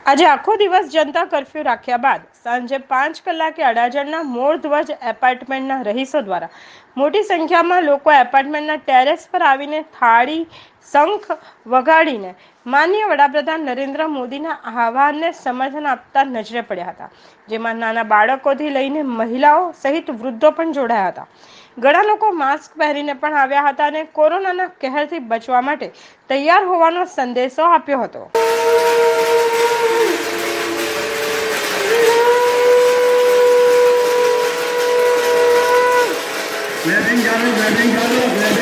આજે આખો દિવસ જનતા કર્ફ્યુ રાખ્યા બાદ સાંજે 5 કલાકે અડાજણના મોરધ્વજ એપાર્ટમેન્ટના રહીશો દ્વારા મોટી સંખ્યામાં લોકો એપાર્ટમેન્ટના ટેરેસ પર આવીને થાળી, શંખ વગાડીને માનનીય વડાપ્રધાન નરેન્દ્ર મોદીના આહવાનને સમર્થન આપતા નજરે પડ્યા હતા, જેમાં નાના બાળકોથી લઈને મહિલાઓ સહિત વૃદ્ધો પણ જોડાયા હતા। ઘણા લોકો માસ્ક પહેરીને પણ આવ્યા હતા અને કોરોનાના કહેરથી બચવા માટે તૈયાર હોવાનો સંદેશો આપ્યો હતો। Wedding,